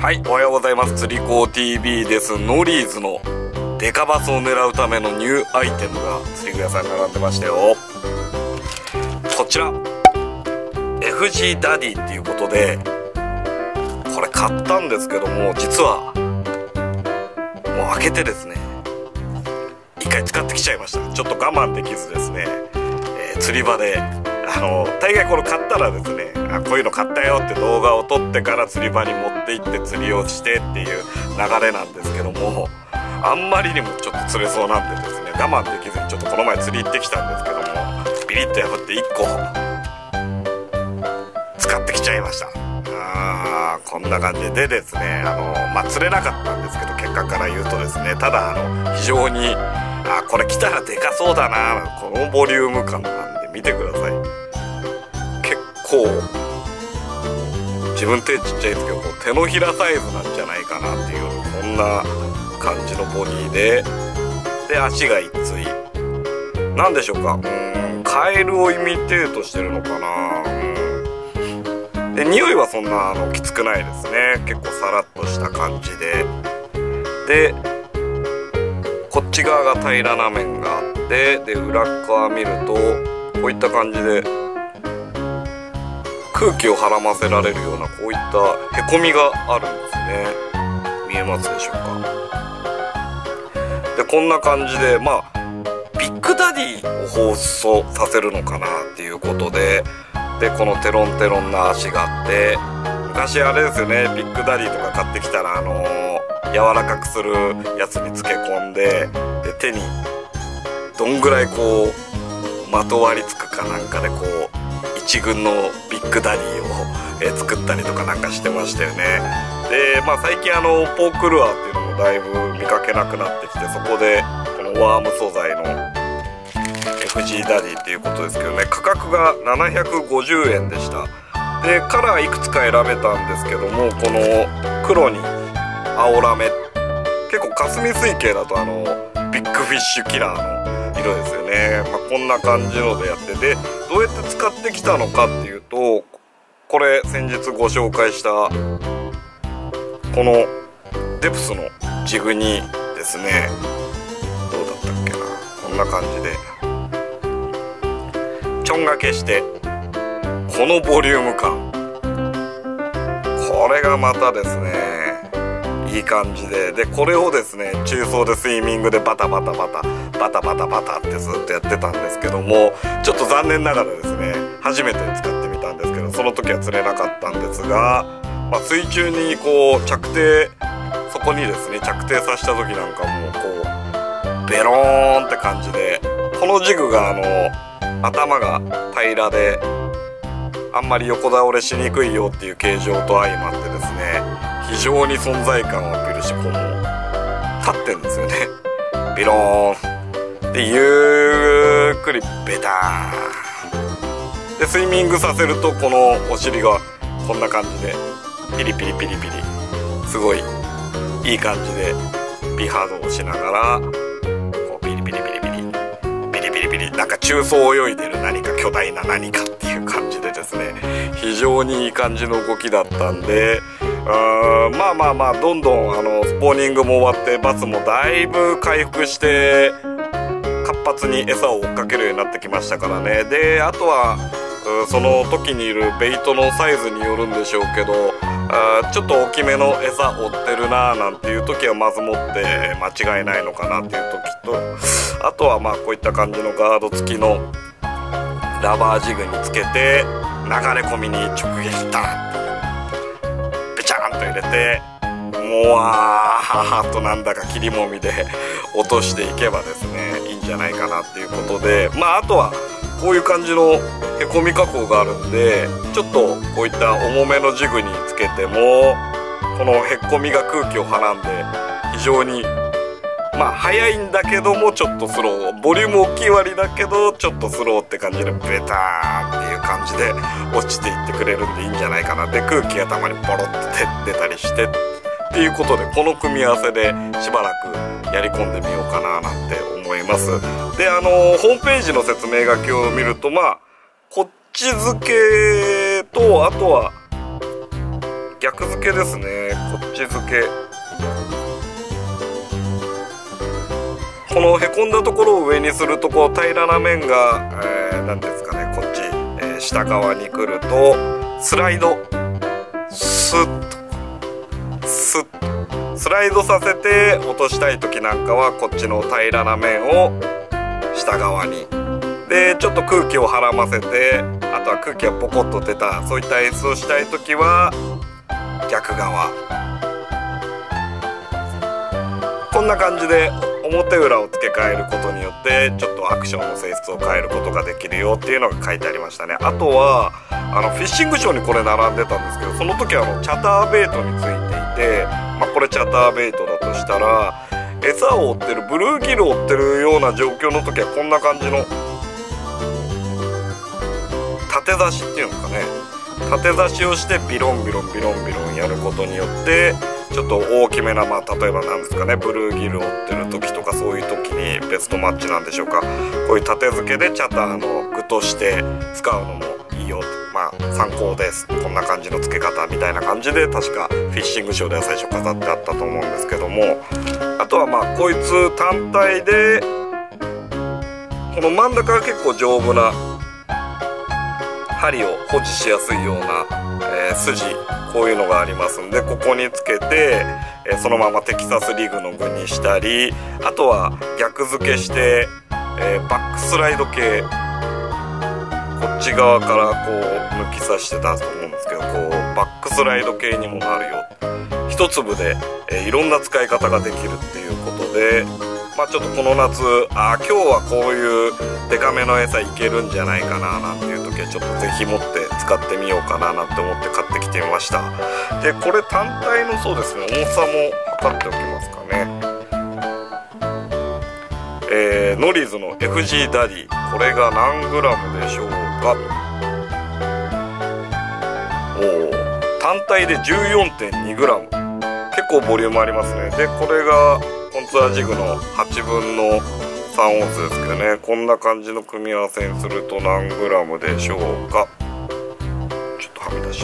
はい、おはようございます。釣り子 TV です。ノリーズのデカバスを狙うためのニューアイテムが釣り具屋さんに並んでましたよ。こちら FG ダディっていうことで、これ買ったんですけども、実はもう開けてですね、一回使ってきちゃいました。ちょっと我慢できずですね、釣り場で大概これ買ったらですね、こういうの買ったよって動画を撮ってから釣り場に持って行って釣りをしてっていう流れなんですけども、あんまりにもちょっと釣れそうなんでですね、我慢できずにちょっとこの前釣り行ってきたんですけども、ビリッと破って1個使ってきちゃいました。こんな感じでですね、釣れなかったんですけど、結果から言うとですね、ただ非常にこれ来たらでかそうだな、このボリューム感なんで見てください。結構自分手ちっちゃいんですけど、手のひらサイズなんじゃないかなっていう、こんな感じのボディで足が一対なんでしょうか、カエルをイミテートしてるのかな。で匂いはそんなきつくないですね。結構サラッとした感じでこっち側が平らな面があって、で裏側見るとこういった感じで空気をはらませられるような、こういったへこみがあるんですね。見えますでしょうか。でこんな感じで、ビッグダディを放送させるのかなっていうことで、このテロンテロンな足があって、昔あれですよね、ビッグダディとか買ってきたら柔らかくするやつに漬け込んで、手にどんぐらいこうまとわりつくかなんかで、こう一軍のビッグダディを、作ったりとかなんかしてましたよね。で最近ポークルアーっていうのもだいぶ見かけなくなってきて、そこでこのワーム素材の FG ダディっていうことですけどね、価格が750円でした。でカラーいくつか選べたんですけども、この黒に青ラメ、結構霞水系だとビッグフィッシュキラーの色ですよね。こんな感じのでやって、でどうやって使ってきたのかっていうと、これ先日ご紹介したこのデプスのジグにですね、どうだったっけな、こんな感じでちょんがけして、このボリューム感、これがまたですねいい感じで、これをですね中層でスイミングでバタバタバタってずっとやってたんですけども、ちょっと残念ながらですね初めて使ってみたんですけど、その時は釣れなかったんですが、水中にこうそこにですね着底させた時なんかもこうベローンって感じで、このジグが頭が平らであんまり横倒れしにくいよっていう形状と相まってですね、非常に存在感をアピールして、この立ってんですよね。ビローンでゆっくりベターンでスイミングさせると、このお尻がこんな感じでピリピリピリピリ、すごいいい感じで美波動しながらこうピリピリピリピリピリピリピリ、なんか中層を泳いでる何か巨大な何かっていう感じでですね、非常にいい感じの動きだったんで、どんどんスポーニングも終わってバスもだいぶ回復して活発に餌を追っかけるようになってきましたからね。であとはその時にいるベイトのサイズによるんでしょうけど、ちょっと大きめの餌追ってるなーなんていう時はまず持って間違いないのかなっていう時と、あとはこういった感じのガード付きのラバージグにつけて流れ込みに直撃だベチャーンと入れて、もわーとなんだか切りもみで落としていけばですねいいんじゃないかなっていうことで、あとはこういう感じのへこみ加工があるんで、ちょっとこういった重めのジグにつけてもこのへこみが空気をはらんで、非常に速いんだけどもちょっとスロー、ボリューム大きい割だけどちょっとスローって感じでベターンっていう感じで落ちていってくれるんでいいんじゃないかな。で空気がたまにポロッと出たりしてっていうことで、この組み合わせでしばらくやり込んでみようかななんて思います。でホームページの説明書きを見ると、こっち付けとあとは逆付けですね。 こっち付け、このへこんだところを上にするとこう平らな面が、なんですかね、こっち、下側に来るとスライドスッとスッとスライドさせて落としたい時なんかはこっちの平らな面を下側にでちょっと空気をはらませて、あとは空気がポコッと出たそういった演出をしたい時は逆側、こんな感じで表裏を付け替えることによってちょっとアクションの性質を変えることができるよっていうのが書いてありましたね。あとはフィッシングショーにこれ並んでたんですけど、その時はチャターベイトについていて、これチャターベイトだとしたら餌を追ってるブルーギルを追ってるような状況の時はこんな感じの縦差しっていうんですかね、縦差しをしてビロンビロンビロンビロンやることによってちょっと大きめな、例えばなんですかね、ブルーギルを追ってる時とかそういう時にベストマッチなんでしょうか、こういう縦付けでチャターの具として使うのもいいよ、参考です、こんな感じの付け方みたいな感じで確かフィッシングショーでは最初飾ってあったと思うんですけども、あとはこいつ単体でこの真ん中が結構丈夫な針を保持しやすいような、筋こういうのがありますんで、ここにつけて、そのままテキサスリグの具にしたり、あとは逆付けして、バックスライド系こっち側からこう抜き差してたと思うんですけど、こうバックスライド系にもなるよ、一粒で、いろんな使い方ができるっていうことで、ちょっとこの夏今日はこういうデカめの餌いけるんじゃないかななんていう時はちょっとぜひ持って使ってみようかななんて思って買ってきてみました。でこれ単体のそうですね、重さも測っておきますかね。ノリーズの FG ダディ、これが何グラムでしょうか。単体で 14.2 グラム、結構ボリュームありますね。でこれがコンツアジグの8分の3オンスですけどね、こんな感じの組み合わせにすると何グラムでしょうか。ちょっとはみ出し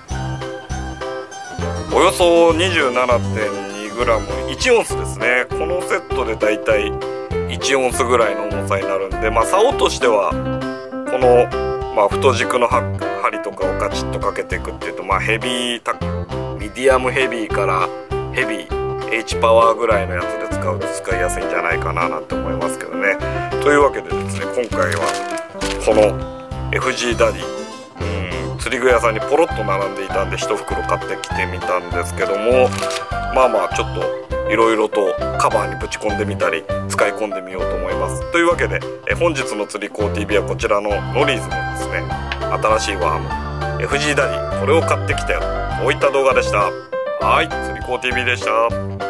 およそ 27.2 グラム、1オンスですね。このセットでだいたい1オンスぐらいの重さになるんで、竿としてはこの、太軸の針とかをガチッとかけていくっていうと、ヘビーミディアムヘビーからヘビーH パワーぐらいのやつで使うと使いやすいんじゃないかななんて思いますけどね。というわけでですね、今回はこの FG ダディ、釣り具屋さんにポロッと並んでいたんで1袋買ってきてみたんですけども、ちょっといろいろとカバーにぶち込んでみたり使い込んでみようと思います。というわけで本日の釣り子 TV はこちらのノリーズのですね、新しいワーム FG ダディ、これを買ってきたよ、こういった動画でした。はい、釣り子 TV でした。